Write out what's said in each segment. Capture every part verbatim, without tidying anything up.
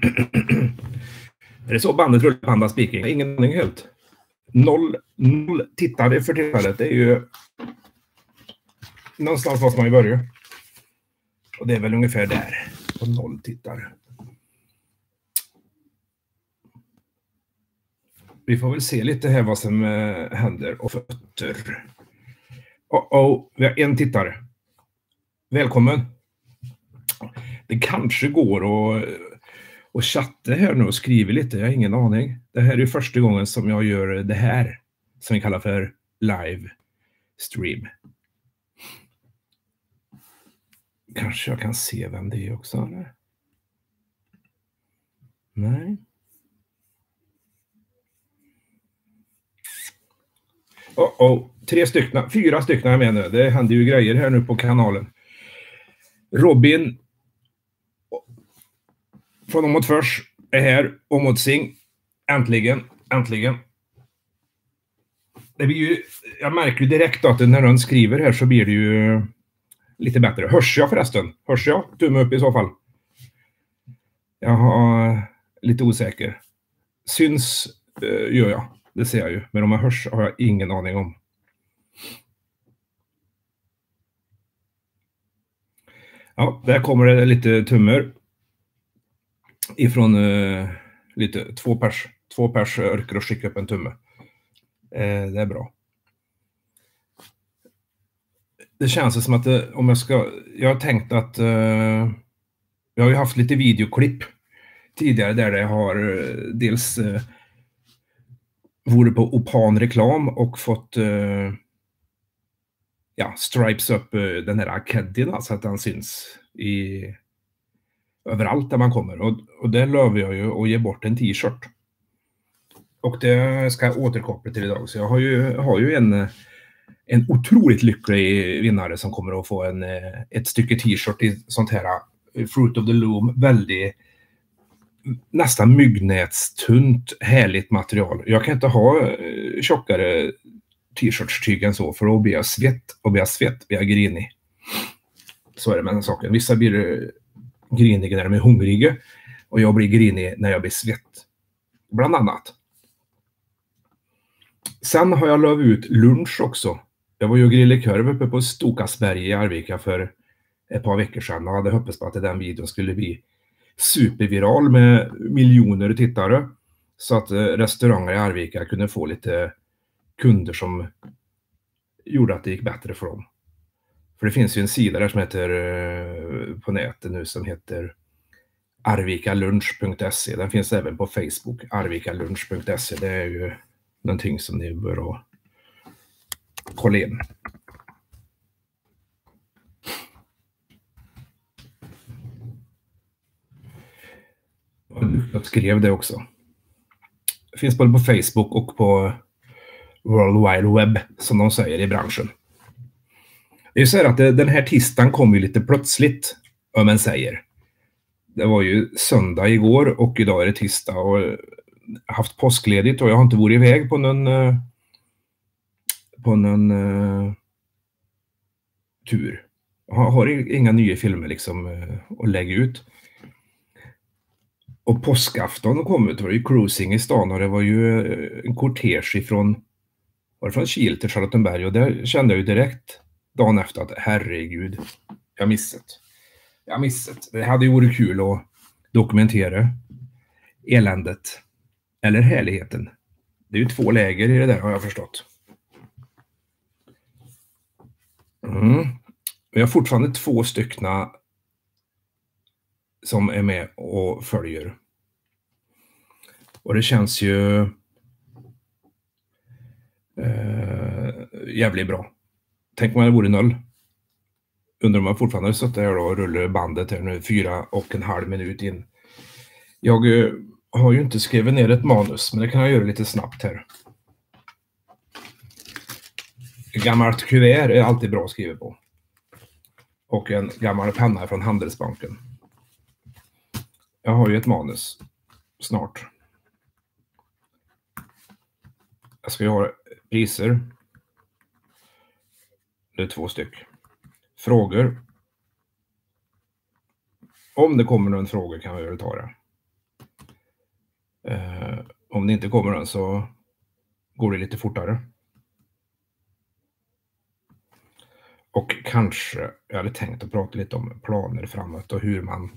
Är det så bandet rullar Panda Speaking? Ingen aning helt. Noll, noll tittare för tillfället. Det är ju någonstans måste man ju börja. Och det är väl ungefär där. Och noll tittare. Vi får väl se lite här vad som äh, händer. Och fötter. Oh, oh, vi har en tittare. Välkommen. Det kanske går att, att chatta här nu och skriva lite. Jag har ingen aning. Det här är första gången som jag gör det här. Som vi kallar för live stream. Kanske jag kan se vem det är också, eller? Nej. Oh, oh. Tre stycken, fyra stycken jag menar. Det händer ju grejer här nu på kanalen. Robin från Åmotfors är här. Åmotsing. Äntligen, äntligen. Det blir ju, jag märker ju direkt att när någon skriver här så blir det ju lite bättre. Hörs jag förresten? Hörs jag? Tumme upp i så fall. Jag har lite osäker. Syns uh, gör jag. Det ser jag ju. Men om jag hörs har jag ingen aning om. Ja, där kommer det lite tummer. Ifrån uh, lite två pers. Två pers orkar och skicka upp en tumme. Uh, det är bra. Det känns som att det, om jag ska... Jag har tänkt att... Uh, jag har ju haft lite videoklipp tidigare där det har uh, dels... Uh, vore på Opan reklam och fått... Uh, ja, stripes upp uh, den här Akedin så att den syns i... överallt där man kommer. Och, och där lovar jag ju att ge bort en t-shirt. Och det ska jag återkoppla till idag. Så jag har ju, har ju en... En otroligt lycklig vinnare som kommer att få en, ett stycke t-shirt i sånt här Fruit of the Loom. Väldigt nästan myggnätstunt härligt material. Jag kan inte ha tjockare t-shirtstyg än så för då blir jag svett och blir jag svett blir jag grinig. Så är det med den saken. Vissa blir griniga när de är hungriga och jag blir grinig när jag blir svett. Bland annat. Sen har jag löv ut lunch också. Jag var ju och grillade korv uppe på Stokasberg i Arvika för ett par veckor sedan och hade hoppats på att den videon skulle bli superviral med miljoner tittare så att restauranger i Arvika kunde få lite kunder som gjorde att det gick bättre för dem. För det finns ju en sida där som heter på nätet nu som heter arvikalunch punkt se. Den finns även på Facebook, arvikalunch punkt se. Det är ju någonting som ni bör kolla in. Jag skrev det också. Det finns både på Facebook och på World Wide Web som de säger i branschen. Det är ju så här att det, den här tisdagen kom ju lite plötsligt om man säger. Det var ju söndag igår och idag är det tisdag och haft påskledigt och jag har inte varit iväg på någon på någon uh, tur. Jag har inga nya filmer liksom uh, att lägga ut. Och påskafton kom ut, det var ju cruising i stan och det var ju uh, en kortege ifrån var det från Kil till Charlottenberg och där kände jag ju direkt dagen efter att herregud, jag missat. Jag missat. Det hade ju varit kul att dokumentera eländet eller härligheten. Det är ju två läger i det där har jag förstått. Mm. Vi har fortfarande två styckna som är med och följer. Och det känns ju eh, jävligt bra. Tänk om det vore noll. Undrar om jag fortfarande suttit här och rullar bandet här nu fyra och en halv minut in. Jag eh, har ju inte skrivit ner ett manus men det kan jag göra lite snabbt här. Gammalt kuvert är alltid bra att skriva på. Och en gammal penna från Handelsbanken. Jag har ju ett manus. Snart. Jag ska ju ha priser. Det är två styck. Frågor. Om det kommer någon fråga kan vi väl ta det. Eh, om det inte kommer den så går det lite fortare. Och kanske, jag hade tänkt att prata lite om planer framåt och hur man,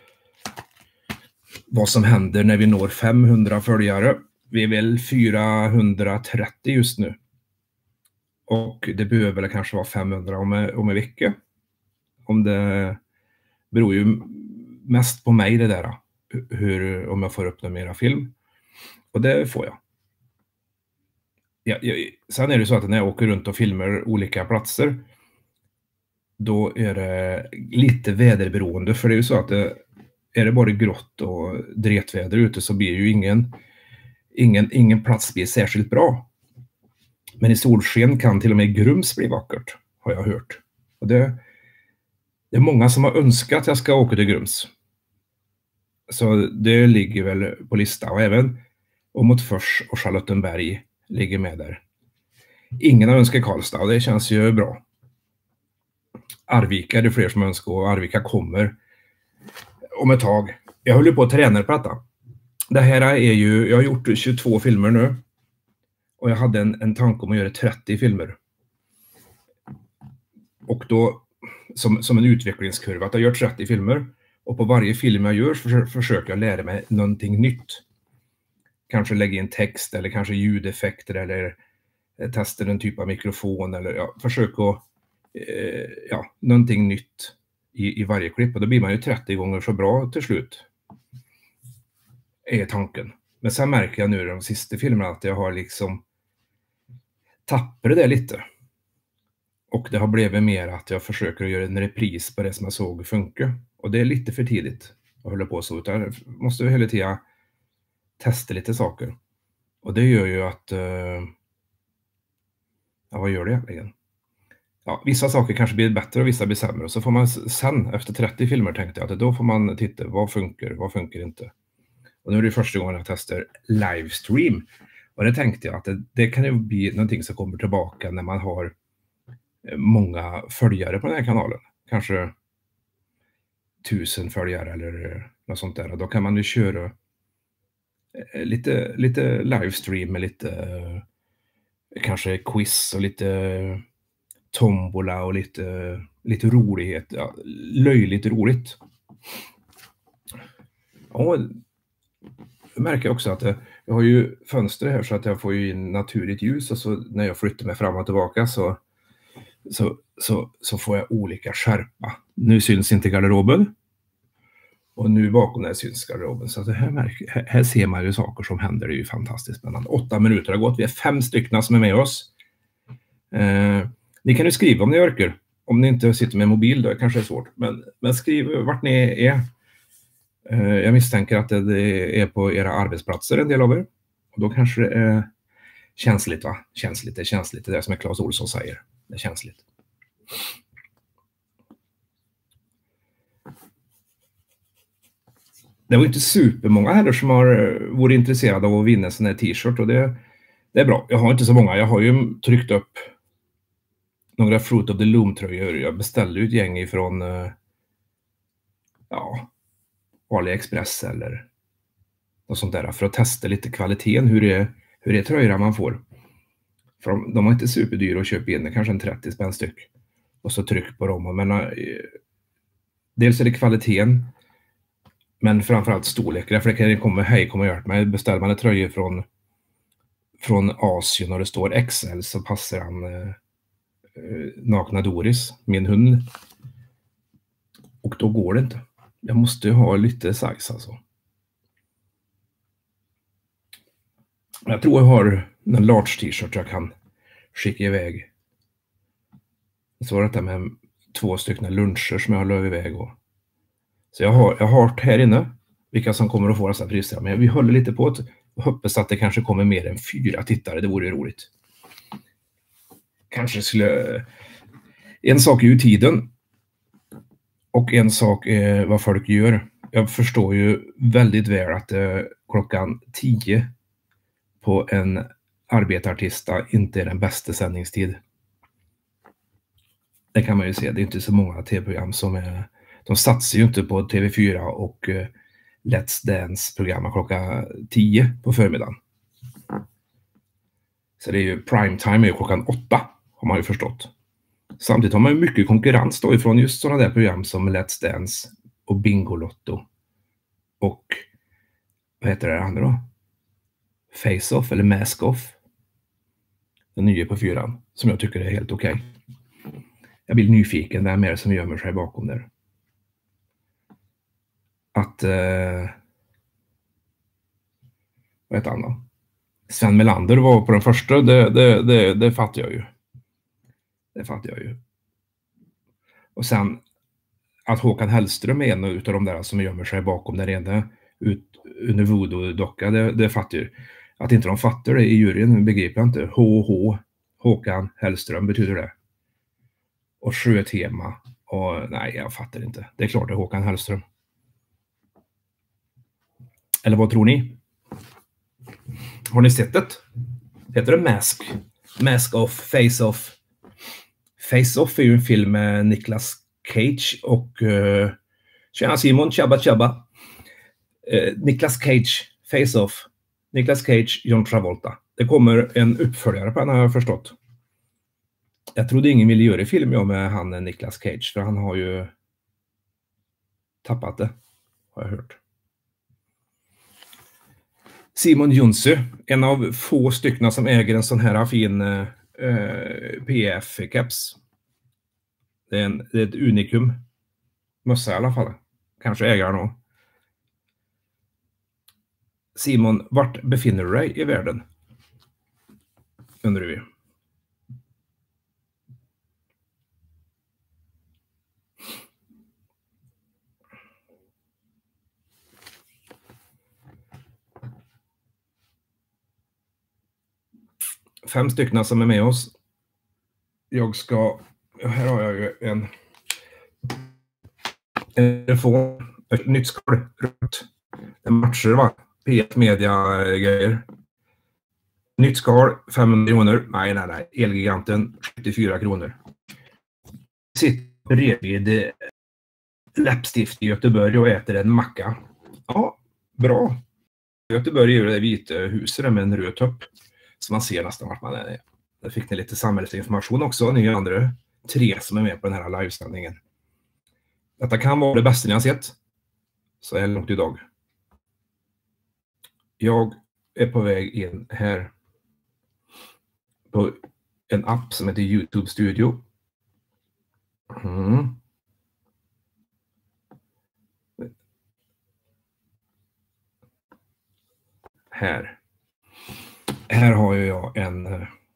vad som händer när vi når femhundra följare. Vi är väl fyrahundratrettio just nu. Och det behöver väl kanske vara femhundra om, om en vecka. Om det beror ju mest på mig det där. Hur, om jag får upp någon mera film. Och det får jag. Ja, jag. Sen är det så att när jag åker runt och filmar olika platser, då är det lite väderberoende. För det är ju så att det, är det bara grått och dretväder ute så blir ju ingen, ingen, ingen plats blir särskilt bra. Men i solsken kan till och med Grums bli vackert, har jag hört. Och det, det är många som har önskat att jag ska åka till Grums. Så det ligger väl på listan. Och även Åmotfors och Charlottenberg ligger med där. Ingen har önskat Karlstad och det känns ju bra. Arvika är det fler som önskar och Arvika kommer om ett tag. Jag håller på att träna på detta. Det här är ju, jag har gjort tjugotvå filmer nu. Och jag hade en, en tanke om att göra trettio filmer. Och då, som, som en utvecklingskurva, att jag gör trettio filmer. Och på varje film jag gör för, försöker jag lära mig någonting nytt. Kanske lägga in text eller kanske ljudeffekter eller testa en typ av mikrofon. Eller ja, försöka eh, ja, någonting nytt i, i varje klipp. Och då blir man ju trettio gånger så bra till slut. Är tanken. Men sen märker jag nu i de sista filmerna att jag har liksom tappat det lite. Och det har blivit mer att jag försöker göra en repris på det som jag såg funka. Och det är lite för tidigt att hålla på så. Utan jag måste hela tiden testa lite saker. Och det gör ju att... Uh, ja, vad gör det egentligen? Ja, vissa saker kanske blir bättre och vissa blir sämre. Och så får man sen, efter trettio filmer tänkte jag att då får man titta, vad funkar, vad funkar inte. Och nu är det första gången jag testar livestream. Och det tänkte jag att det, det kan ju bli någonting som kommer tillbaka när man har många följare på den här kanalen. Kanske tusen följare eller något sånt där. Och då kan man ju köra lite, lite livestream med lite kanske quiz och lite tombola och lite, lite rolighet. Ja, löjligt roligt. Och jag märker också att jag, jag har ju fönster här så att jag får ju in naturligt ljus och så när jag flyttar mig fram och tillbaka så, så, så, så får jag olika skärpa. Nu syns inte garderoben och nu bakom där syns garderoben. Så att det här, märker, här, här ser man ju saker som händer, det är ju fantastiskt spännande. Åtta minuter har gått, vi är fem stycken som är med oss. Eh, ni kan ju skriva om ni orkar. Om ni inte sitter med mobil då kanske det är svårt. Men, men skriv vart ni är. Jag misstänker att det är på era arbetsplatser en del av er. Och då kanske det är känsligt va? Känsligt, det är känsligt. Det är det som är Claes Olsson säger. Det är känsligt. Det var inte supermånga heller som har varit intresserade av att vinna en sån här t-shirt. Och det, det är bra. Jag har inte så många. Jag har ju tryckt upp några Fruit of the Loom-tröjor. Jag beställde ju ett gäng ifrån... Ja... AliExpress eller något sånt där för att testa lite kvaliteten, hur det är, hur det är tröjorna man får. För de, de är inte superdyra att köpa in, det kanske en trettio spänn styck. Och så tryck på dem. Men, äh, dels är det kvaliteten, men framförallt storlek. För det kan komma, hej, kommer hjälpa mig. Beställer man en tröja från, från Asien och det står X L så passar han äh, nakna Doris, min hund. Och då går det inte. Jag måste ju ha lite size alltså. Jag tror jag har en large t-shirt jag kan skicka iväg. Så var det med två stycken luncher som jag har löv iväg. Och... Så jag har, jag har här inne vilka som kommer att få dessa priser. Men vi håller lite på att hoppas att det kanske kommer mer än fyra tittare. Det vore ju roligt. Kanske skulle... En sak är ju tiden. Och en sak är vad folk gör. Jag förstår ju väldigt väl att eh, klockan tio på en arbetartisdag inte är den bästa sändningstid. Det kan man ju se. Det är inte så många tv-program som är... De satsar ju inte på T V fyra och eh, Let's Dance-programmet klockan tio på förmiddagen. Så det är ju primetime är ju klockan åtta, har man ju förstått. Samtidigt har man ju mycket konkurrens då ifrån just sådana där program som Let's Dance och Bingolotto. Och vad heter det andra då? Face Off eller Mask Off. Den nya på fyran, som jag tycker är helt okej. Okay. Jag blir nyfiken, vem är det som gömmer sig bakom där? Att... Eh, vad heter han då? Sven Melander var på den första, det, det, det, det fattar jag ju. Det fattar jag ju. Och sen att Håkan Hellström är en av de där som gömmer sig bakom den ena ut under voodoo-docka, det, det fattar jag ju. Att inte de fattar det i juryn begriper jag inte. H H, Håkan Hellström betyder det. Och sjötema. Och nej, jag fattar inte. Det är klart det är Håkan Hellström. Eller vad tror ni? Har ni sett det? Heter det Mask? Mask Off, Face Off. Face Off är ju en film med Nicolas Cage och... Uh, tjena Simon, tjabba tjabba. Uh, Nicolas Cage, Face Off. Nicolas Cage, John Travolta. Det kommer en uppföljare på den har jag förstått. Jag trodde ingen ville göra film jag med han Nicolas Cage. För han har ju tappat det. Har jag hört. Simon Jonsö. En av få stycken som äger en sån här fin eh, P F-caps. Det är, en, det är ett unikum. Mössa i alla fall. Kanske äger han också. Simon, vart befinner du dig i världen? Undrar vi. Fem stycken som är med oss. Jag ska... Här har jag ju en... En telefon. Ett nytt skal. Rött. En matcher va? P ett media-grejer. Nytt skal. femhundra kronor. Nej, nej, nej. Elgiganten. sjuttiofyra kronor. Sitter bredvid läppstift i Göteborg och äter en macka. Ja, bra. Göteborg är det vita huset med en röd topp. Så man ser nästan vart man är. Där fick ni lite samhällsinformation också. Ni andra tre som är med på den här livesändningen. Detta kan vara det bästa ni har sett. Så är det långt idag. Jag är på väg in här. På en app som heter YouTube Studio. Mm. Här. Här har jag en,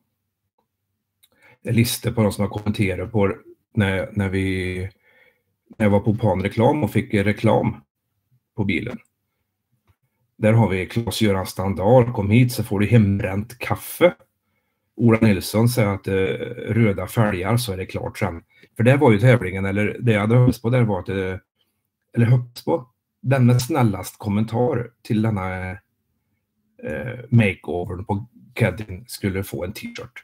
en lista på de som har kommenterat på när, när, vi, när jag var på Pan-reklam och fick reklam på bilen. Där har vi Claes-Göran Standard. Kom hit så får du hembränt kaffe. Ola Nilsson säger att eh, röda fälgar så är det klart sen. För det var ju tävlingen, eller det jag hade hoppats på där var att, eh, eller hoppats på, den med snällast kommentar till denna eh, makeovern på Kedin skulle få en t-shirt.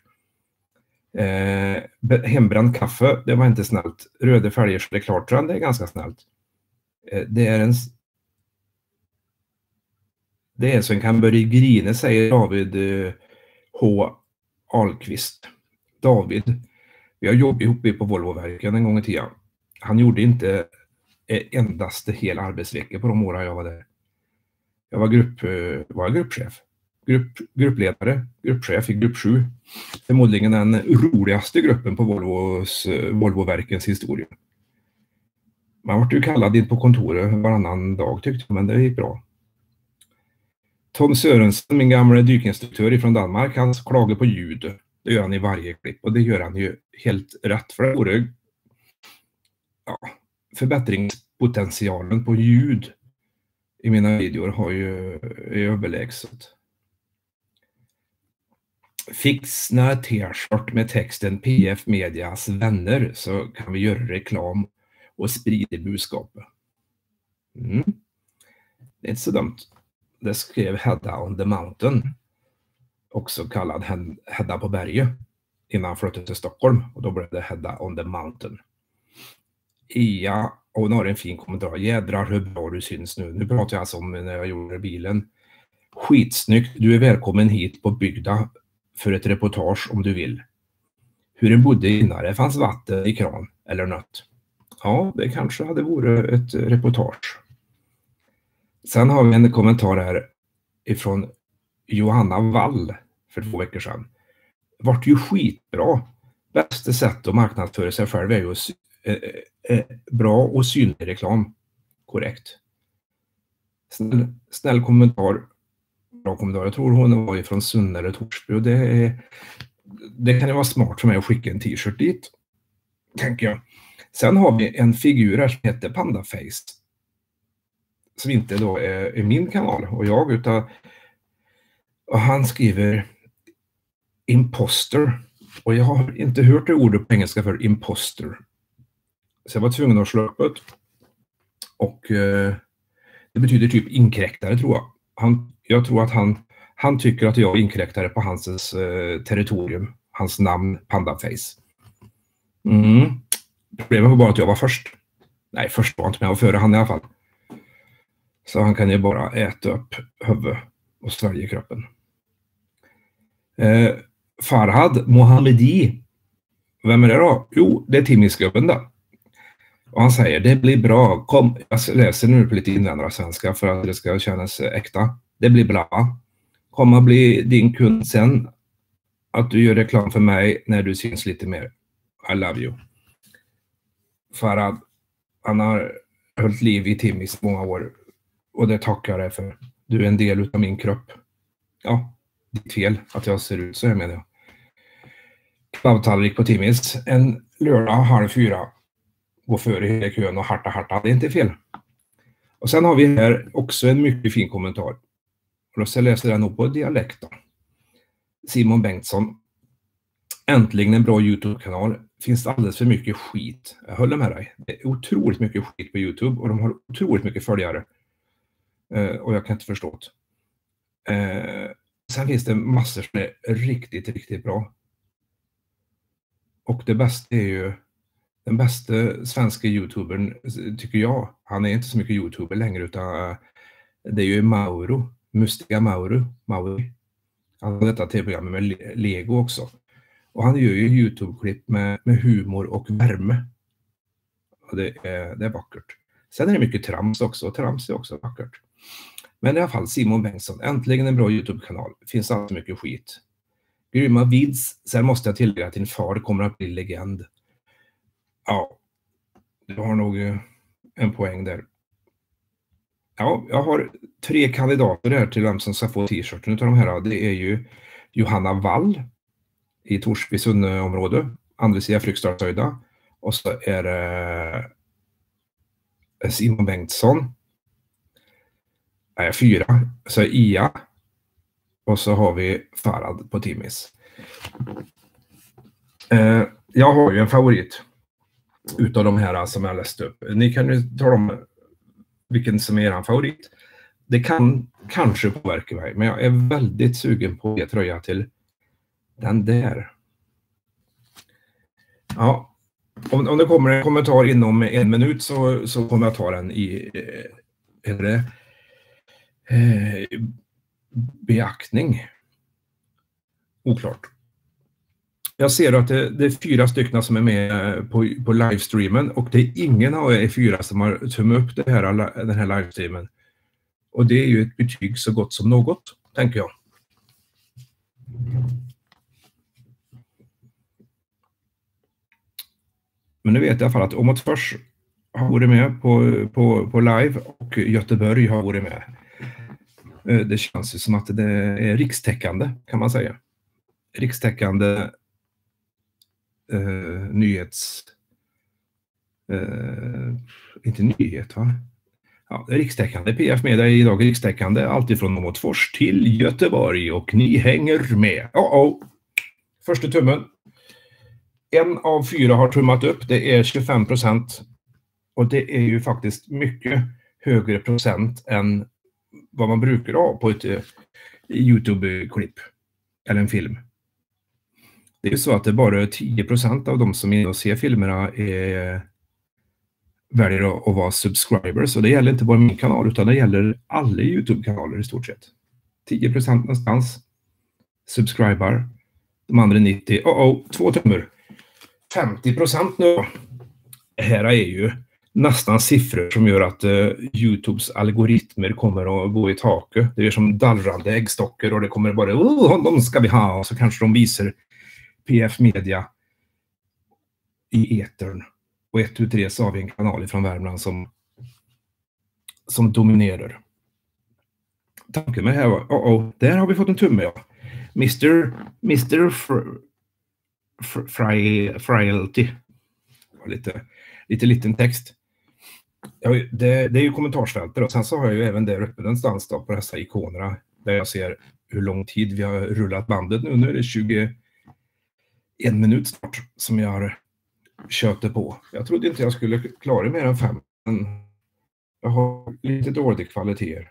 Eh, hembränt kaffe, det var inte snällt. Röda fälgar så är det klart sen, det är ganska snällt. Eh, det är en det är som kan börja grina, säger David eh, H. Ahlqvist. David, vi har jobbat ihop på Volvoverken en gång i tiden. Han gjorde inte endast hel arbetsvecka på de åren jag var där. Jag var, grupp, var gruppchef. Grupp, gruppledare, gruppchef i grupp sju. Förmodligen den roligaste gruppen på Volvos, Volvoverkens historia. Man var ju kallad in på kontoret varannan dag tyckte jag, men det gick bra. Tom Sörensen, min gamla dykinstruktör från Danmark, han klagar på ljud. Det gör han i varje klipp och det gör han ju helt rätt för det vore ja, förbättringspotentialen på ljud i mina videor har ju är överlägset. Fixa t-shirt med texten P F Medias vänner så kan vi göra reklam och sprida budskapet. Mm. Det är inte så dumt. Det skrev Hedda on the Mountain, också kallad Hedda på berget, innan han flyttade till Stockholm och då blev det Hedda on the Mountain. Ja, Och hon har en fin kommentar. Jädrar hur bra du syns nu. Nu pratar jag alltså om när jag gjorde bilen. Skitsnyggt. Du är välkommen hit på Bygda för ett reportage om du vill. Hur en bodde innan det fanns vatten i kran eller något. Ja, det kanske hade varit ett reportage. Sen har vi en kommentar här ifrån Johanna Wall för två veckor sedan. Vart ju skitbra. Bästa sätt att marknadsföra sig själv är ju eh, eh, bra och synlig reklam. Korrekt. Snäll, snäll kommentar. Bra kommentar. Jag tror hon var ifrån Sunne eller Torsby och det, är, det kan ju vara smart för mig att skicka en t-shirt dit. Tänker jag. Sen har vi en figur här som heter Pandaface. Som inte då är, är min kanal och jag utan och han skriver imposter. Och jag har inte hört det ordet på engelska för imposter. Så jag var tvungen att slå upp det. Och eh, det betyder typ inkräktare tror jag. Han, jag tror att han, han tycker att jag är inkräktare på hans eh, territorium. Hans namn, Pandaface. Mm. Problemet var bara att jag var först. Nej, först var inte med och före han i alla fall. Så han kan ju bara äta upp huvud och svälja kroppen. Eh, Farhad Mohammedi. Vem är det då? Jo, det är Timmisgubben då. Och han säger, det blir bra. Kom, jag läser nu på lite invandrarsvenska för att det ska kännas äkta. Det blir bra. Kom och bli din kund sen. Att du gör reklam för mig när du syns lite mer. I love you. Farhad, han har hållit liv i Timmis många år. Och det tackar jag dig för. Du är en del av min kropp. Ja, det är fel att jag ser ut så här menar jag. Klavtallrik på Timmis. En lördag halv fyra. Gå före hela kön och harta harta. Det är inte fel. Och sen har vi här också en mycket fin kommentar. Och då ska jag läsa den upp på dialekt då. Simon Bengtsson. Äntligen en bra YouTube-kanal. Finns det alldeles för mycket skit. Jag håller med dig. Det är otroligt mycket skit på YouTube. Och de har otroligt mycket följare. Uh, och jag kan inte förstå det. Uh, sen finns det massor som är riktigt, riktigt bra. Och det bästa är ju den bästa svenska YouTubern tycker jag. Han är inte så mycket YouTuber längre utan uh, det är ju Mauro. Mustiga Mauro. Mauri. Han har detta tv-program med Lego också. Och han gör ju YouTube-klipp med, med humor och värme. Och det är, det är vackert. Sen är det mycket trams också. Och trams är också vackert. Men i alla fall Simon Bengtsson. Äntligen en bra YouTube-kanal. Finns alltid mycket skit. Grymma vids. Sen måste jag tillägga att din far kommer att bli legend. Ja. Du har nog en poäng där. Ja, jag har tre kandidater här till vem som ska få t-shirten utav de här. Det är ju Johanna Wall i Torsby Sunne-område. Andresia Frykstadshöjda. Och så är det Simon Bengtsson. Nej, fyra. Så är Ia. Och så har vi Farhad på Timmis. Eh, jag har ju en favorit utav de här som jag läst upp. Ni kan ju tala om vilken som är er favorit. Det kan kanske påverka mig. Men jag är väldigt sugen på att ge tröja till den där. Ja. Om, om det kommer en kommentar inom en minut så, så kommer jag ta den i eh, det, eh, beaktning. Oklart. Jag ser att det, det är fyra stycken som är med på, på livestreamen och det är ingen av er fyra som har tummat upp det här, den här livestreamen. Och det är ju ett betyg så gott som något, tänker jag. Men nu vet jag i alla fall att Åmotfors har varit med på, på, på live och Göteborg har varit med. Det känns ju som att det är rikstäckande kan man säga. Rikstäckande eh, nyhets... Eh, inte nyhet va? Ja, rikstäckande. P F Media är idag rikstäckande. Alltifrån Åmotfors till Göteborg och ni hänger med. Oh, oh. Första tummen. En av fyra har tummat upp. Det är tjugofem procent. Och det är ju faktiskt mycket högre procent än vad man brukar ha på ett uh, YouTube-klipp. Eller en film. Det är ju så att det bara är tio procent av de som är och ser filmerna är väljer att, att vara subscribers. Och det gäller inte bara min kanal utan det gäller alla YouTube-kanaler i stort sett. tio procent någonstans subscriber. De andra nittio. Oh, oh, två tummar. femtio procent nu. Här är ju nästan siffror som gör att uh, YouTubes algoritmer kommer att gå i taket. Det är som dallrande äggstockar och det kommer bara, oh, de ska vi ha. Och så kanske de visar P F Media i etern. Och ett ut tre så har vi en kanal från Värmland som, som dominerar. Tanken med det här var, oh, oh, där har vi fått en tumme, ja. mister mister Fr- Fr- Fri- Frialty. Lite, lite liten text. Ja, det, det är ju kommentarsfältet och sen så har jag ju även där uppe någonstans då på dessa ikonerna där jag ser hur lång tid vi har rullat bandet nu. Nu är det tjugoen minut snart som jag har köpte på. Jag trodde inte jag skulle klara mer än fem, men jag har lite dålig kvalitet.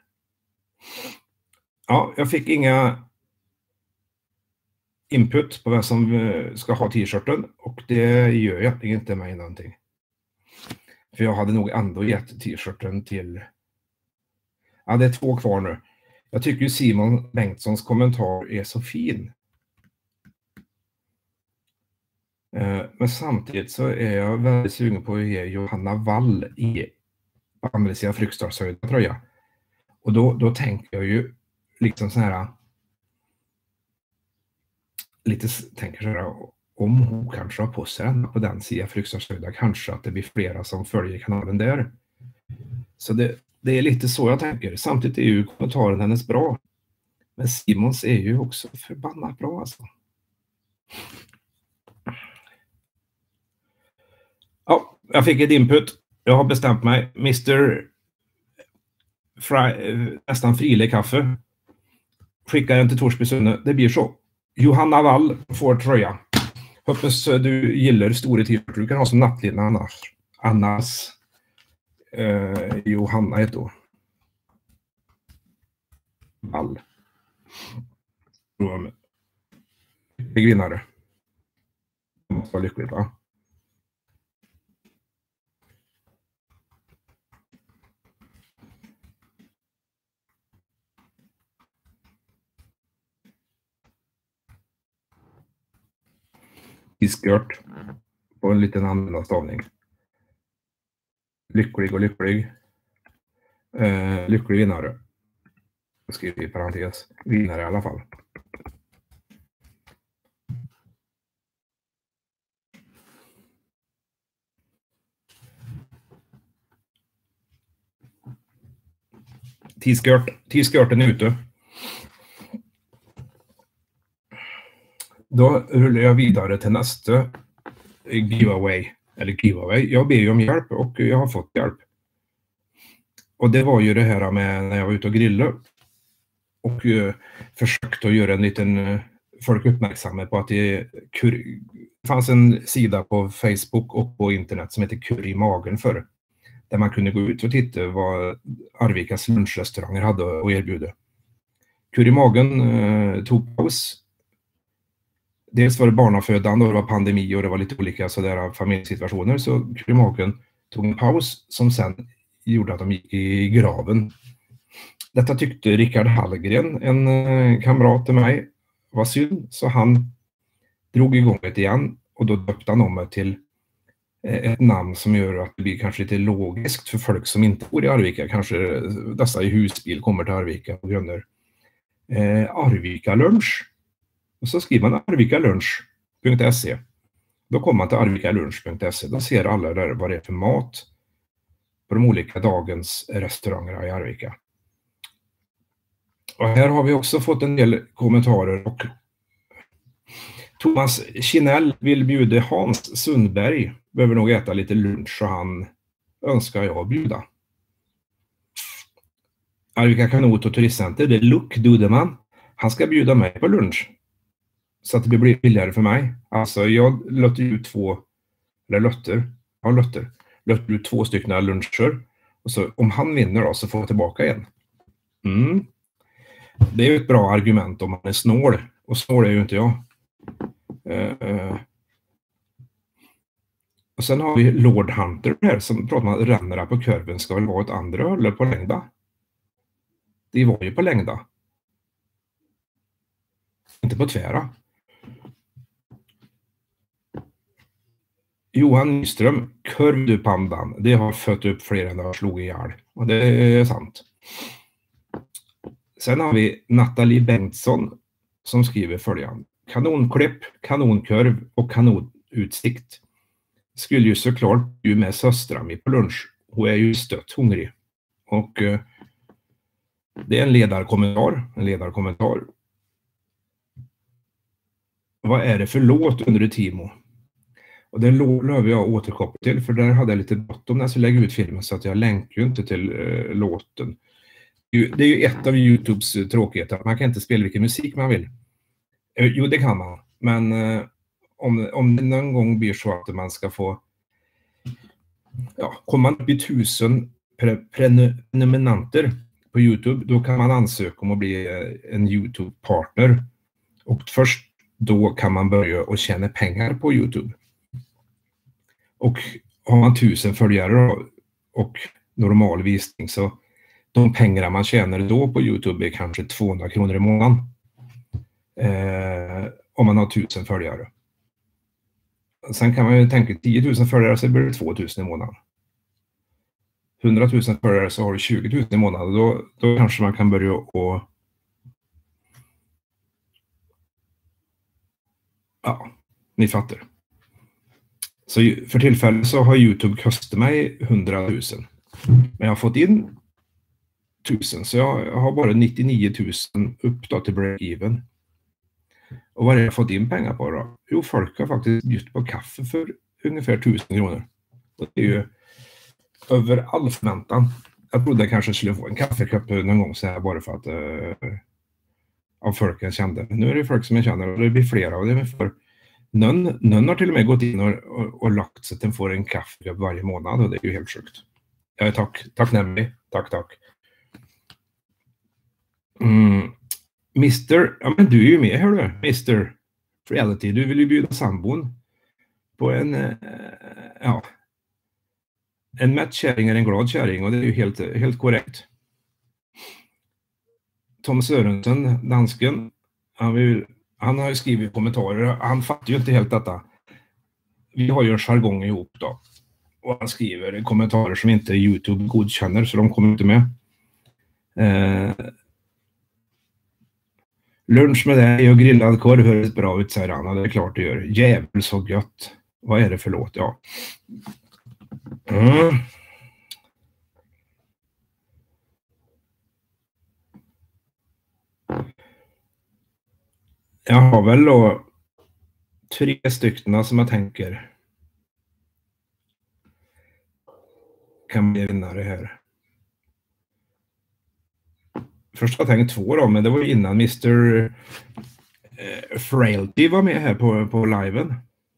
Ja, jag fick inga input på vem som ska ha t-shirten och det gör jag inte mig någonting. För jag hade nog ändå gett t-shirten till... Ja, det är två kvar nu. Jag tycker ju Simon Bengtssons kommentar är så fin. Men samtidigt så är jag väldigt sugen på att ge Johanna Wall i Andresia Frykstadshöjda tröja. Och då, då tänker jag ju liksom så här... Lite tänker så här, om hon kanske har på sig den på den sidan Frykstadshöjda, kanske att det blir flera som följer kanalen där. Så det, det är lite så jag tänker. Samtidigt är ju kommentaren hennes bra. Men Simons är ju också förbannat bra alltså. Ja, jag fick ett input. Jag har bestämt mig. mister Fri, nästan frile kaffe. Skickar den till Torsby Sunne. Det blir så. Johanna Wall får tröja. Hoppas du gillar stora t-shirtar. Du kan ha som nattlinne annars. Annars. Eh, Johanna heter då. Wall. Lycklig vinnare. Det måste vara lyckligt, va? Iskört på en liten annorlunda stavning. Lycklig och lycklig. Eh, lycklig vinnare. Jag skriver i parentes. Vinnare i alla fall. T-skirt. T-skirten är ute. Då rullar jag vidare till nästa giveaway. Eller giveaway. Jag ber ju om hjälp och jag har fått hjälp. Och det var ju det här med när jag var ute och grillade. Och uh, försökte att göra en liten... Uh, folk uppmärksamma på att det kur, fanns en sida på Facebook och på internet som heter Kurr i magen för. Där man kunde gå ut och titta vad Arvikas lunchrestauranger hade att erbjuda. Kurr i magen uh, tog paus. Dels var det barnafödande och det var pandemi och det var lite olika sådär familjesituationer. Så Kurr i magen tog en paus som sen gjorde att de gick i graven. Detta tyckte Rickard Hallgren, en kamrat till mig, var synd. Så han drog igång det igen och då döpte han om det till ett namn som gör att det blir kanske lite logiskt för folk som inte bor i Arvika. Kanske dessa i husbil kommer till Arvika på grund av eh, Arvika lunch. Och så skriver man arvikalunch punkt se. Då kommer man till arvikalunch punkt se. Då ser alla där vad det är för mat på de olika dagens restauranger i Arvika. Och här har vi också fått en del kommentarer. Och Thomas Kinell vill bjuda Hans Sundberg. Behöver nog äta lite lunch så han önskar jag bjuda. Arvika Kanot och Turistcenter, det är Luke Dudeman. Han ska bjuda mig på lunch. Så att det blir billigare för mig. Alltså jag lötter ut två, eller lötter, ja lötter, lötter ut två stycken luncher. Och så om han vinner då så får jag tillbaka en. Mm. Det är ju ett bra argument om man är snål. Och snål är ju inte jag. Uh, uh. Och sen har vi Lord Hunter här som pratar om att rännerna på kurven ska väl vara ett andra håller på längda. Det var ju på längda. Inte på tvära. Johan Nyström, kurv du pandan. Det har fött upp fler än det har slog ihjäl. Och det är sant. Sen har vi Nathalie Bengtsson som skriver följande. Kanonklipp, kanonkurv och kanonutsikt. Skulle ju såklart ju med söstram på lunch. Hon är ju stött hungrig. Och eh, det är en ledarkommentar. En ledarkommentar. Vad är det för låt under det Timo? Och den behöver jag återkoppla till, för där hade jag lite bråttom när jag skulle lägga ut filmen, så att jag länkar ju inte till eh, låten. Det är ju ett av YouTubes tråkigheter. Man kan inte spela vilken musik man vill. Eh, jo, det kan man. Men eh, om, om det någon gång blir så att man ska få... Ja, kommer man upp i tusen pre prenumeranter på YouTube, då kan man ansöka om att bli eh, en YouTube-partner. Och först då kan man börja och tjäna pengar på YouTube. Och har man tusen följare och normal visning, så de pengar man tjänar då på YouTube är kanske tvåhundra kronor i månaden. Eh, om man har tusen följare. Sen kan man ju tänka tio tusen följare så blir det två tusen i månaden. hundra tusen följare så har du tjugo tusen i månaden. Då, då kanske man kan börja och... Ja, ni fattar. Så för tillfället så har YouTube kostat mig hundra tusen. Men jag har fått in tusen, så jag har bara nittionio tusen upp då till break-even. Och vad har jag fått in pengar på då? Jo, folk har faktiskt bjudit på kaffe för ungefär tusen kronor. Och det är ju över all förväntan. Jag trodde jag kanske skulle få en kaffekopp någon gång så här, bara för att uh, av folk jag kände. Nu är det folk som jag känner och det blir flera av det. För någon, någon har till och med gått in och, och, och lagt så att den får en kaffekopp varje månad, och det är ju helt sjukt. Jag är tack, tacknämlig. Tack, tack. Mm. Mister, ja men du är ju med, hör du, Mister Reality. Du vill ju bjuda sambon på en, äh, ja, en mätt kärring är en glad kärring, och det är ju helt, helt korrekt. Tom Sörensen, dansken, han, vill, han har ju skrivit kommentarer, han fattar ju inte helt detta. Vi har ju en jargong ihop då, och han skriver kommentarer som inte YouTube godkänner, så de kommer inte med. Eh, Lunch med dig och grillad korv hörs bra ut, säger han. Och det är klart det gör. Jävel så gött. Vad är det för låt? Ja. Mm. Jag har väl då tre stycken som jag tänker kan bli vinnare här. Först har jag tänkt två då, men det var innan Mister Eh, Frailty var med här på, på liven.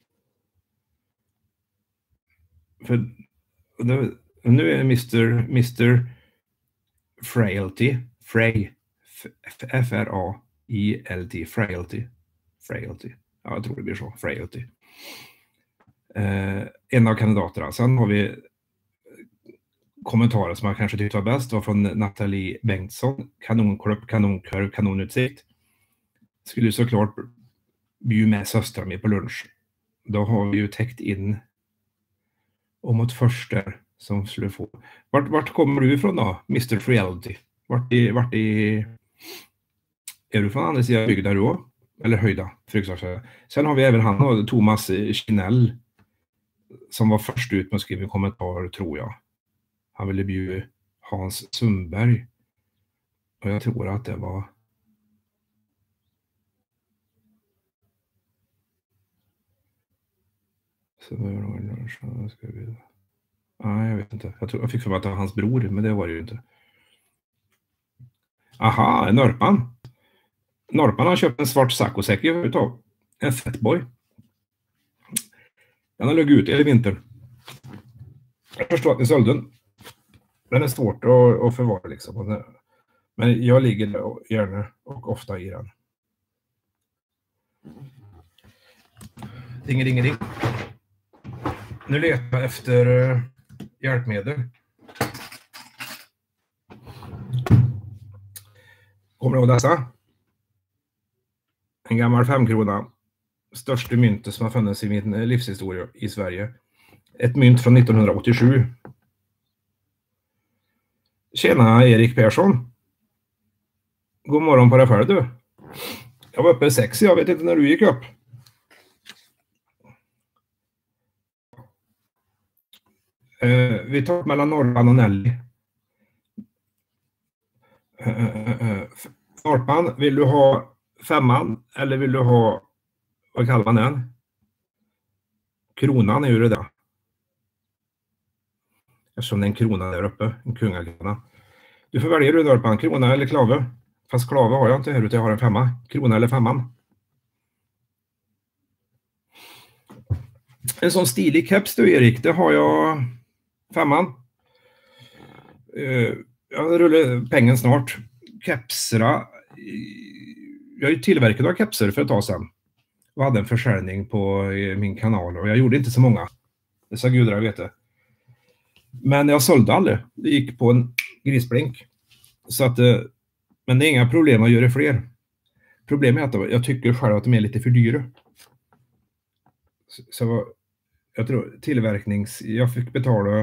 För det, nu är Mister Mister Frailty, Fray, F R A I L T, Frailty, Frailty. Ja, jag tror det blir så, Frailty. Eh, en av kandidaterna. Sen har vi kommentarer som jag kanske tyckte var bäst, var från Nathalie Bengtsson. Kanonklubb, kanonkurv, kanonutsikt. Skulle såklart bjuda med söstrar med på lunch. Då har vi ju täckt in om ett första som skulle få. Vart, vart kommer du ifrån då, Mister Reality? Vart i, vart i... Är du från andra sidan bygda du också? Eller höjda? Sen har vi även han och Thomas Kinell som var först ut med att skriva en kommentar, tror jag. Han ville bjuda Hans Sundberg. Och jag tror att det var... Så var det ska vi... Nej, jag vet inte. Jag, tror, jag fick för mig att det var hans bror, men det var det ju inte. Aha, en Norpan. Norpan har köpt en svart saccosäck utav en Fatboy. Den har legat ute i vinter. Jag förstår att ni sålde den. Den är svårt att, att förvara liksom. Men jag ligger där gärna och ofta i den. Ding, ding, ding. Nu letar jag efter uh, hjälpmedel. Kommer du ihåg dessa? En gammal femkrona. Största myntet som har funnits i min livshistoria i Sverige. Ett mynt från nittonhundraåttiosju. Tjena Erik Persson. God morgon på dig själv du. Jag var uppe sex, jag vet inte när du gick upp. Uh, vi tar mellan Norrland och Nelly. Uh, uh, Norrland, vill du ha femman eller vill du ha, vad kallar man den? Kronan är ju det där. Eftersom det är en krona där uppe, en kungakrona. Du får välja du Norrland, krona eller klave. Fast klave har jag inte här utan jag har en femma. Krona eller femman. En sån stilig keps du Erik, det har jag femman. Uh, jag rullar pengen snart. Kepsera. Jag är ju tillverkad av kepser för ett tag sedan. Jag hade en försäljning på min kanal och jag gjorde inte så många. Det sa gudarna vete. Men jag sålde aldrig. Det gick på en grisblink. Så att, men det är inga problem att göra fler. Problemet är att jag tycker själv att de är lite för dyra. Så jag tror tillverknings... Jag fick betala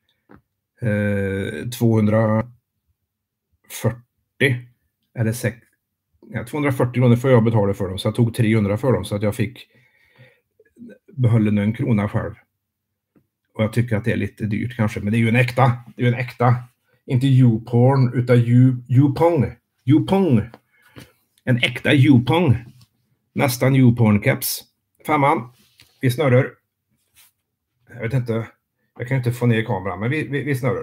eh, tvåhundrafyrtio eller sex, ja, tvåhundrafyrtio kronor får jag betala för dem. Så jag tog trehundra för dem så att jag fick behålla en krona själv. Och jag tycker att det är lite dyrt kanske. Men det är ju en äkta. Det är ju en äkta. Inte YouPorn utan YouPong. YouPong. En äkta YouPong. Nästan YouPorn-keps. Femman. Vi snurrar. Jag vet inte. Jag kan inte få ner kameran. Men vi, vi, vi snurrar.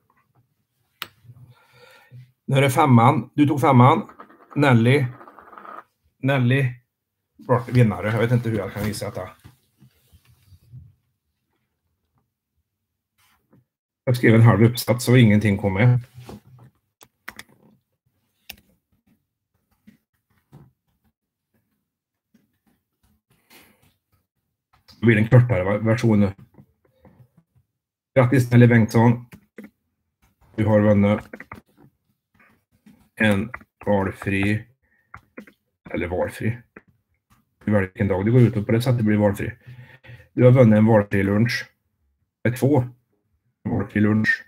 Nu är det femman. Du tog femman. Nelly. Nelly. Bra vinnare. Jag vet inte hur jag kan visa detta. Jag skrev en halv uppsats så ingenting kom med. Det blir en kortare version. Grattis Nelly Bengtsson. Du har vunnit en valfri eller valfri. Du väljer vilken dag du går ut på det så att det blir valfri. Du har vunnit en valfri lunch. Med två. Valfri lunch.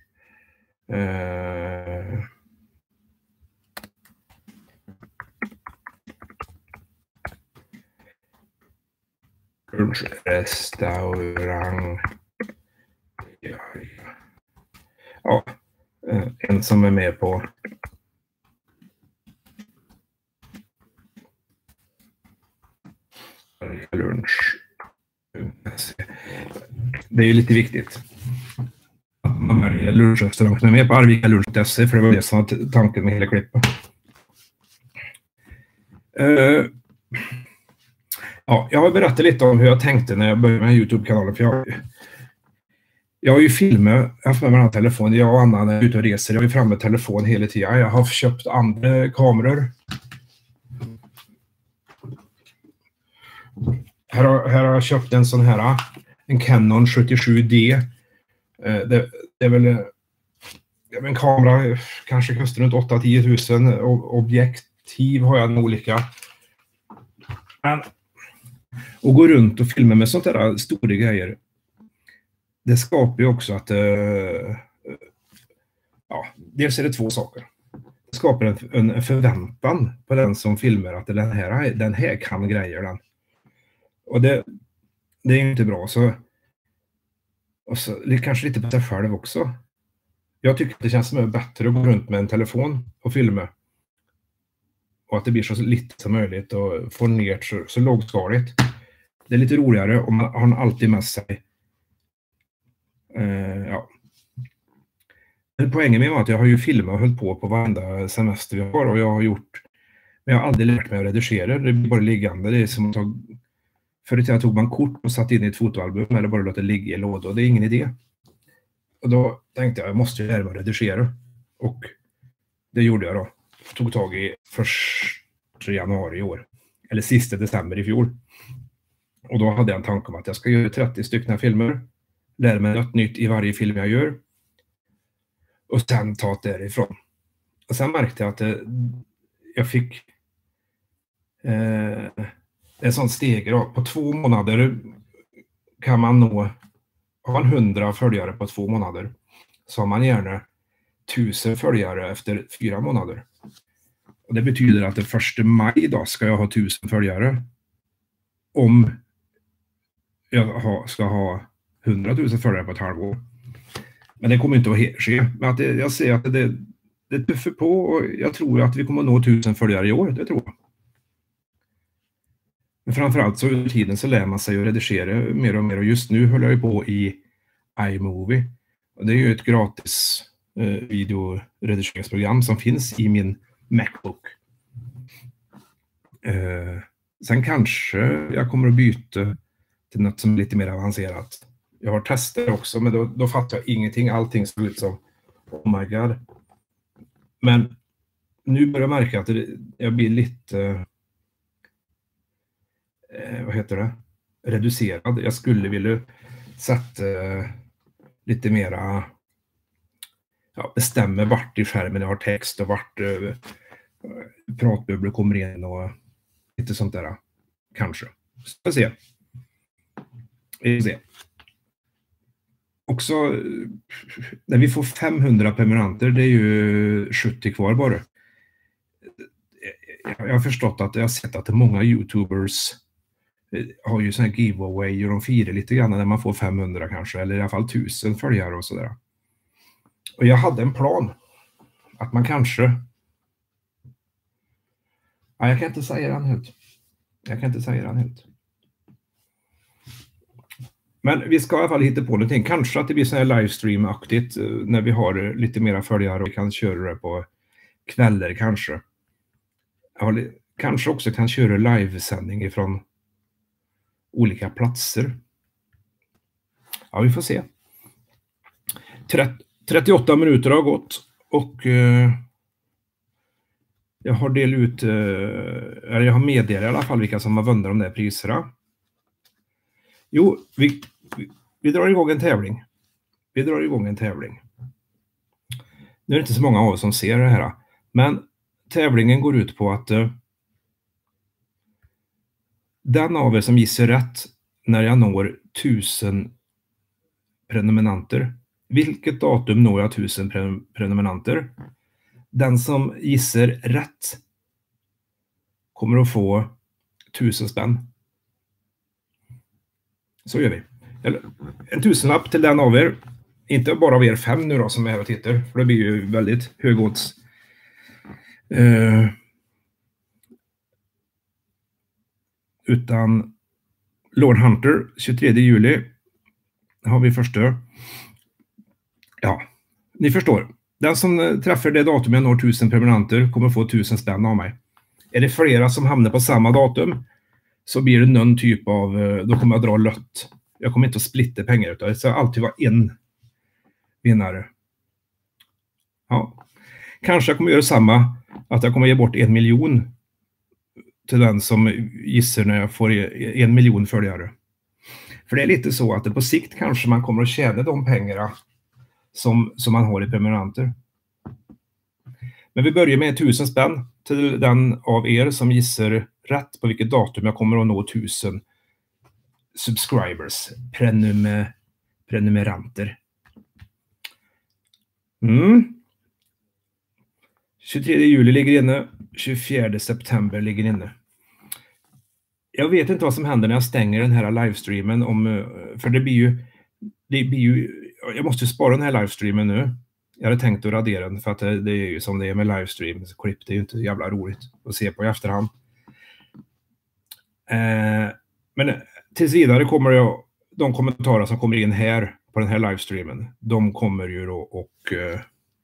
Eh... Lunchrestaurang. Ja, ja. En som är med på lunch. Det är ju lite viktigt. Man väljer lunchrestaurang som är med på Arvika lunch punkt se för det var det som var tanken med hela klippet. Uh, ja, jag har berättat lite om hur jag tänkte när jag började med YouTube-kanalen. För jag, jag har ju filmat, jag har haft med mig en telefon. Jag och Anna är ute och reser. Jag är framme med telefon hela tiden. Jag har köpt andra kameror. Här har, här har jag köpt en sån här, en Canon sjuttiosju D. Det, det är väl en kamera, kanske kostar runt åtta till tio tusen. Objektiv har jag olika. Men och gå runt och filma med sånt där stora grejer. Det skapar ju också att uh, ja, dels är det två saker. Det skapar en, en förväntan på den som filmar att den här, den här kan grejer den. Och det, det är ju inte bra. Så, och så det är kanske lite på sig själv också. Jag tycker att det känns som bättre att gå runt med en telefon och filma. Och att det blir så lite som möjligt och få ner så, så lågskaligt. Det är lite roligare om man har alltid med sig. Uh, ja. Poängen med var att jag har ju filmat och hållit på på varenda semester vi har. Och jag har gjort. Men jag har aldrig lärt mig att redigera. Det blir bara liggande. Det är som att ta. Förr i tiden tog man kort och satt in i ett fotoalbum eller bara låta det ligga i lådor. Det är ingen idé. Och då tänkte jag, jag måste ju lära mig att redigera. Och det gjorde jag då. Jag tog tag i första januari i år. Eller sista december i fjol. Och då hade jag en tanke om att jag ska göra trettio stycken filmer. lära mig något nytt i varje film jag gör. Och sen ta det därifrån. Och sen märkte jag att det, jag fick eh, en sån steg då. På två månader kan man nå, har man hundra följare på två månader så har man gärna tusen följare efter fyra månader. Och det betyder att det första maj då ska jag ha tusen följare. Om jag ha, ska ha hundratusen följare på ett halvår. Men det kommer inte att ske. Men att det, jag ser att det, det tuffar på och jag tror att vi kommer att nå tusen följare i år. Det tror jag. Men framförallt så under tiden så lär man sig att redigera mer och mer. Och just nu håller jag på i iMovie. Och det är ju ett gratis eh, videoredigeringsprogram som finns i min Macbook. Eh, sen kanske jag kommer att byta till något som är lite mer avancerat. Jag har testat också, men då, då fattar jag ingenting. Allting såg ut som oh my god. Men nu börjar jag märka att det, jag blir lite eh, vad heter det? Reducerad. Jag skulle vilja sätta eh, lite mera ja, bestämma vart i skärmen jag har text och vart eh, pratbubblor kommer in och lite sånt där. Kanske. Så vi se. Vi se. Också när vi får femhundra prenumeranter, det är ju sjuttio kvar bara. Jag har förstått att jag har sett att många YouTubers har ju sån här giveaway och de firar lite grann när man får femhundra kanske, eller i alla fall tusen följare och sådär. Och jag hade en plan att man kanske ja, jag kan inte säga den helt. Jag kan inte säga den helt. Men vi ska i alla fall hitta på någonting. Kanske att det blir så här livestream-aktigt när vi har lite mera följare och kan köra det på kvällar kanske. Jag kanske också kan köra livesändning ifrån olika platser. Ja, vi får se. trettioåtta minuter har gått och eh, jag har delat ut, eh, eller jag har meddelat i alla fall vilka som har vunnit de där priserna. Jo, vi, vi, vi drar igång en tävling. Vi drar igång en tävling. Nu är det inte så många av oss som ser det här. Men tävlingen går ut på att uh, den av er som gissar rätt när jag når tusen prenumeranter. Vilket datum når jag tusen pre- prenumeranter? Den som gissar rätt kommer att få tusen spänn. Så gör vi. En tusenlapp till den av er. Inte bara av er fem nu då som är här och tittar. För det blir ju väldigt hög odds. Uh, utan Lord Hunter, tjugotredje juli. Har vi första. Ja, ni förstår. Den som träffar det datum jag når tusen prenumeranter kommer få tusen spänn av mig. Är det flera som hamnar på samma datum så blir det någon typ av, då kommer jag dra lött. Jag kommer inte att splitta pengar utan det ska alltid vara en vinnare. Ja. Kanske jag kommer göra samma, att jag kommer ge bort en miljon till den som gissar när jag får en miljon följare. För det är lite så att det på sikt kanske man kommer att tjäna de pengarna som, som man har i prenumeranter. Men vi börjar med tusen spänn till den av er som gissar rätt på vilket datum jag kommer att nå tusen subscribers, prenum, prenumeranter. Mm. tjugotredje juli ligger inne, tjugofjärde september ligger inne. Jag vet inte vad som händer när jag stänger den här livestreamen om, för det blir ju det blir ju jag måste spara den här livestreamen nu. Jag hade tänkt att radera den för att det, det är ju som det är med livestream klipp, det är ju inte jävla roligt att se på i efterhand. Eh, men tills vidare kommer jag de kommentarer som kommer in här på den här livestreamen, de kommer ju då och eh,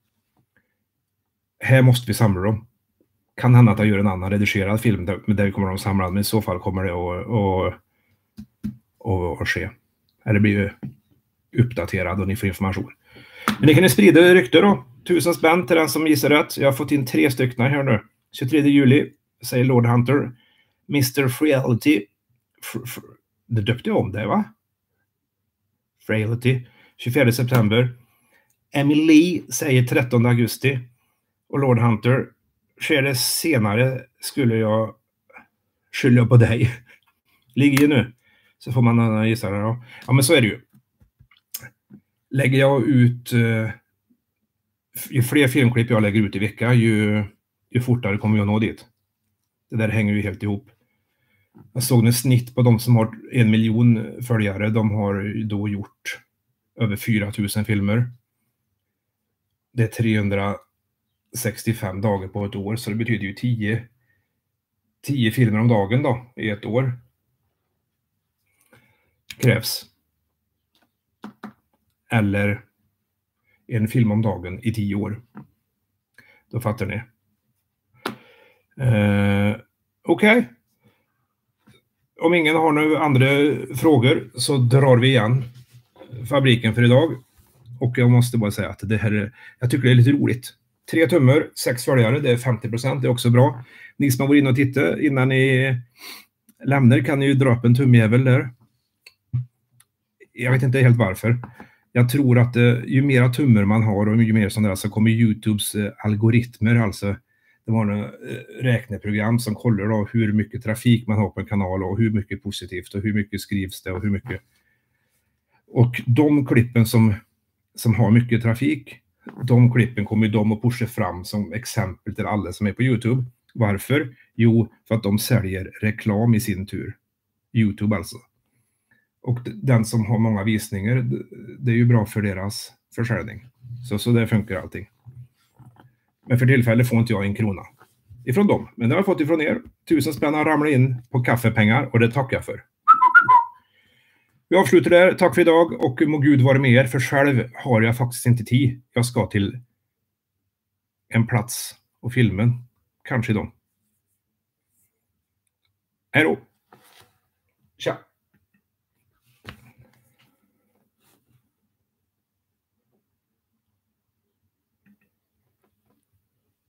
här måste vi samla dem. Kan hända att jag gör en annan redigerad film där, där vi kommer att samla, men i så fall kommer det att, att, att, att ske. Eller blir ju uppdaterad och ni får information. Men ni kan ni sprida rykte då. Tusen spänn till den som gissar rätt. Jag har fått in tre stycken här nu. tjugotredje juli säger Lord Hunter. mister Reality. Det döpte jag om det, va? Frailty, tjugofjärde september. Emily säger trettonde augusti. Och Lord Hunter, sker det senare skulle jag skylla på dig. Ligger ju nu. Så får man gissa det då. Ja, men så är det ju. Lägger jag ut uh, ju fler filmklipp jag lägger ut i vecka, ju, ju fortare kommer jag nå dit. Det där hänger ju helt ihop. Jag såg en snitt på de som har en miljon följare. De har då gjort över fyra tusen filmer. Det är trehundrasextiofem dagar på ett år. Så det betyder ju tio, tio filmer om dagen då i ett år. Krävs. Eller en film om dagen i tio år. Då fattar ni. Uh, Okej. Okay. Om ingen har några andra frågor så drar vi igen fabriken för idag. Och jag måste bara säga att det här är, jag tycker det är lite roligt. Tre tummar, sex följare, det är femtio procent, det är också bra. Ni som har varit inne och tittat innan ni lämnar kan ni ju dra upp en tumjävel där. Jag vet inte helt varför. Jag tror att eh, ju mera tummar man har och ju mer sådana där så kommer YouTubes eh, algoritmer, alltså det var en eh, räkneprogram som kollar då hur mycket trafik man har på en kanal och hur mycket positivt och hur mycket skrivs det och hur mycket. Och de klippen som, som har mycket trafik, de klippen kommer de att pusha fram som exempel till alla som är på YouTube. Varför? Jo, för att de säljer reklam i sin tur. YouTube alltså. Och den som har många visningar, det är ju bra för deras försäljning. Så, så där funkar allting. Men för tillfället får inte jag en krona ifrån dem. Men det har jag fått ifrån er. Tusen spänn har ramlat in på kaffepengar och det tackar jag för. Vi avslutar där. Tack för idag och må Gud vara med er. För själv har jag faktiskt inte tid. Jag ska till en plats och filmen. Kanske då. Hej då. Tja.